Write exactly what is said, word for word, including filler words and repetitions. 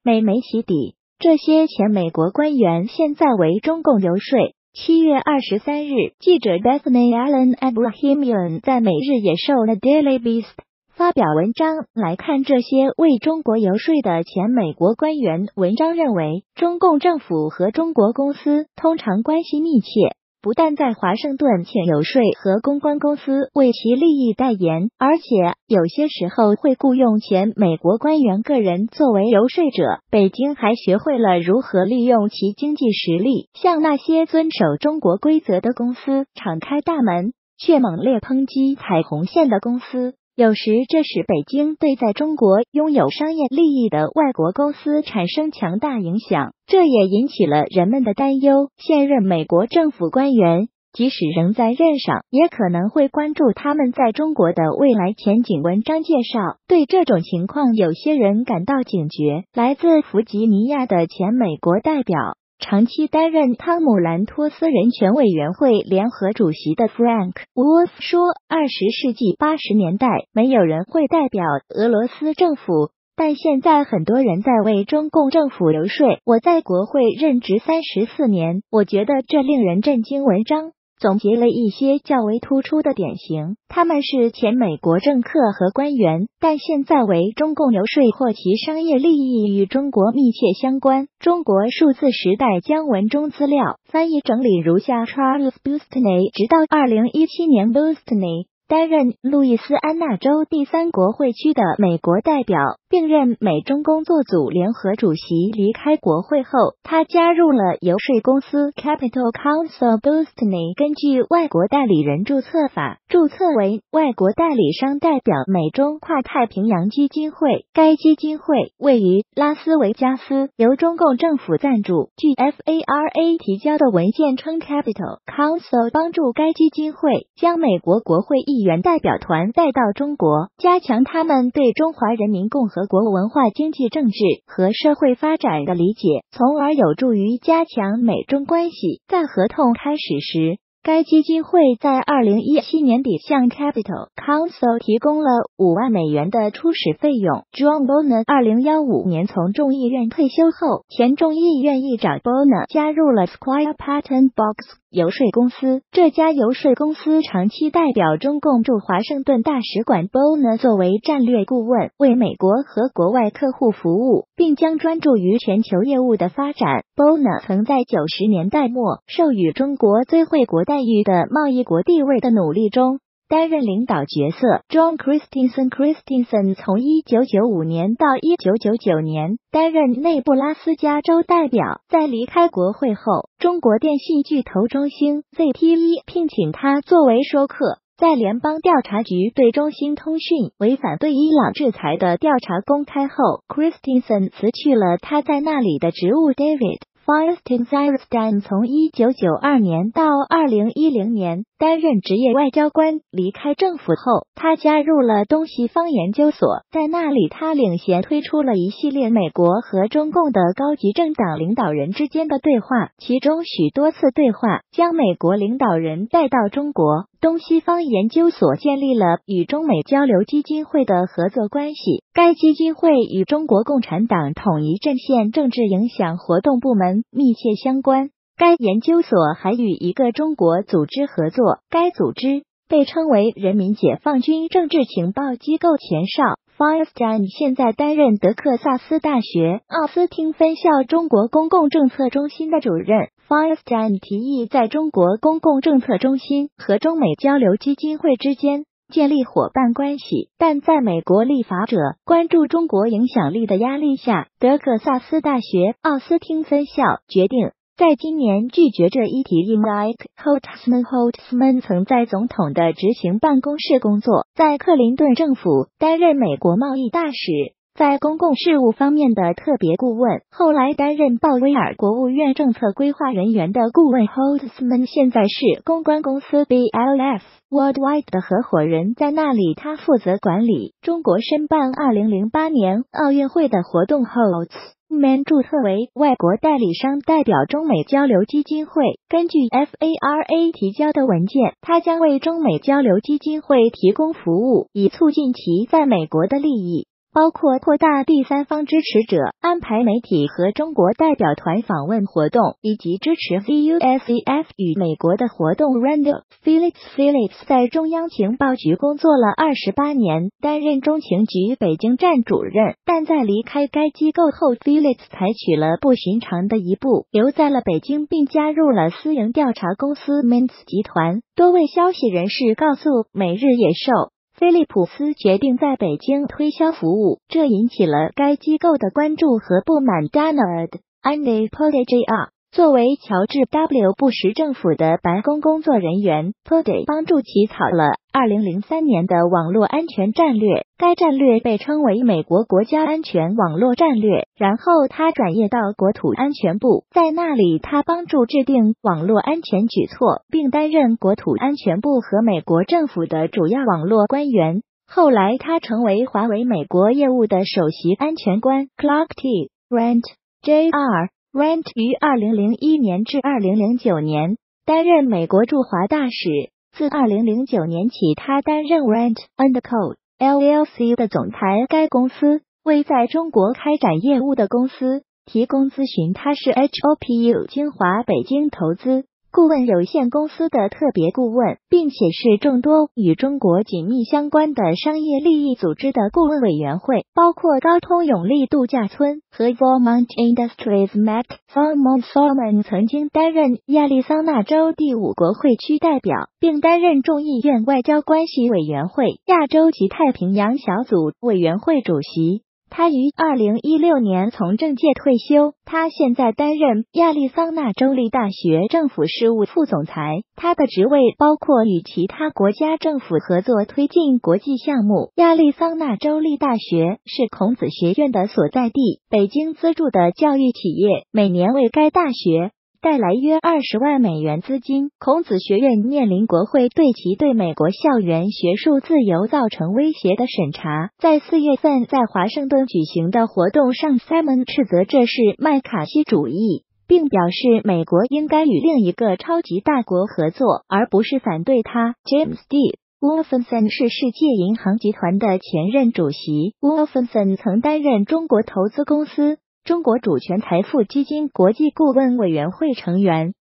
美媒洗底，这些前美国官员现在为中共游说。七月二十三日，记者 Bethany Allen Abrahamian 在每日野兽 The Daily Beast 发表文章来看这些为中国游说的前美国官员。文章认为，中共政府和中国公司通常关系密切，不但在华盛顿请游说和公关公司为其利益代言，而且有些时候会雇佣前美国官员个人作为游说者。北京还学会了如何利用其经济实力，向那些遵守中国规则的公司敞开大门，却猛烈抨击踩红线的公司。有时这使北京对在中国拥有商业利益的外国公司产生强大影响，这也引起了人们的担忧。现任美国政府官员即使仍在任上，也可能会关注他们在中国的未来前景。文章介绍，对这种情况有些人感到警觉。来自弗吉尼亚的前美国代表，长期担任汤姆兰托斯人权委员会联合主席的 Frank Wolf 说，二十世纪八十年代，没有人会代表俄罗斯政府，但现在很多人在为中共政府游说。我在国会任职三十四年，我觉得这令人震惊。文章总结了一些较为突出的典型，他们是前美国政客和官员，但现在为中共游说或其商业利益与中国密切相关。中国数字时代将文中资料翻译整理如下。 Charles Bustany 直到二零一七年 Bustany担任路易斯安那州第三国会区的美国代表，并任美中工作组联合主席。离开国会后，他加入了游说公司 Capital Counsel Bustany 根据外国代理人注册法注册为外国代理商代表美中跨太平洋基金会。该基金会位于拉斯维加斯，由中共政府赞助。据 F A R A 提交的文件称， Capital Counsel 帮助该基金会将美国国会议员代表团带到中国，加强他们对中华人民共和国文化、经济、政治和社会发展的理解，从而有助于加强美中关系。在合同开始时，该基金会在二零一七年底向 Capital Counsel 提供了五万美元的初始费用。John Boehner 二零一五年从众议院退休后，前众议院议长 Boehner 加入了 Squire Patton Boggs 游说公司。这家游说公司长期代表中共驻华盛顿大使馆。Boehner 作为战略顾问，为美国和国外客户服务，并将专注于全球业务的发展。Boehner 曾在九十年代末授予中国最惠国待遇的贸易国地位的努力中担任领导角色。John Christensen Christensen 从一九九五年到一九九九年担任内布拉斯加州代表。在离开国会后，中国电信巨头中兴 Z T E 聘请他作为说客。在联邦调查局对中兴通讯违反对伊朗制裁的调查公开后， Christensen 辞去了他在那里的职务。David Firestein Zierstein 从一九九二年到二零一零年担任职业外交官。离开政府后，他加入了东西方研究所，在那里他领衔推出了一系列美国和中共的高级政党领导人之间的对话，其中许多次对话将美国领导人带到中国。东西方研究所建立了与中美交流基金会的合作关系，该基金会与中国共产党统一阵线政治影响活动部门密切相关。该研究所还与一个中国组织合作，该组织被称为人民解放军政治情报机构前哨。Firestein 现在担任德克萨斯大学奥斯汀分校中国公共政策中心的主任。Firestein 提议在中国公共政策中心和中美交流基金会之间建立伙伴关系，但在美国立法者关注中国影响力的压力下，德克萨斯大学奥斯汀分校决定在今年拒绝这一提议。Mike Holtzman Holtzman 曾在总统的执行办公室工作，在克林顿政府担任美国贸易大使，在公共事务方面的特别顾问，后来担任鲍威尔国务院政策规划人员的顾问。Holtzman 现在是公关公司 B L F Worldwide 的合伙人，在那里他负责管理中国申办二零零八年奥运会的活动。Holtzman 注册为外国代理商代表中美交流基金会。根据 F A R A 提交的文件，他将为中美交流基金会提供服务，以促进其在美国的利益。 包括扩大第三方支持者、安排媒体和中国代表团访问活动，以及支持 C U S E F 与美国的活动。Randall Phillips Phillips 在中央情报局工作了二十八年，担任中情局北京站主任，但在离开该机构后 Phillips 采取了不寻常的一步，留在了北京并加入了私营调查公司 Mintz 集团。多位消息人士告诉《每日野兽》，菲利普斯决定在北京推销服务，这引起了该机构的关注和不满。Donald Andy Puddy Jr 作为乔治 W 布什政府的白宫工作人员 ，Puddy 帮助起草了二零零三年的网络安全战略，该战略被称为美国国家安全网络战略。然后他转业到国土安全部，在那里他帮助制定网络安全举措，并担任国土安全部和美国政府的主要网络官员。后来他成为华为美国业务的首席安全官。Clark T. Rand J R Rand 于二零零一年至二零零九年担任美国驻华大使。自二零零九年起，他担任 Rand and Co. L L C 的总裁。该公司为在中国开展业务的公司提供咨询。他是 H O P U 精华北京投资顾问有限公司的特别顾问，并且是众多与中国紧密相关的商业利益组织的顾问委员会，包括高通永利度假村和 Vermont Industries。Matt Salmon 曾经担任亚利桑那州第五国会区代表，并担任众议院外交关系委员会亚洲及太平洋小组委员会主席。他于二零一六年从政界退休，他现在担任亚利桑那州立大学政府事务副总裁。他的职位包括与其他国家政府合作推进国际项目。亚利桑那州立大学是孔子学院的所在地，北京资助的教育企业，每年为该大学带来约二十万美元资金。孔子学院面临国会对其对美国校园学术自由造成威胁的审查。在四月份在华盛顿举行的活动上 ，Simon 斥责这是麦卡锡主义，并表示美国应该与另一个超级大国合作，而不是反对它。James D. Wolfenson 是世界银行集团的前任主席。Wolfenson 曾担任中国投资公司中国主权财富基金国际顾问委员会成员。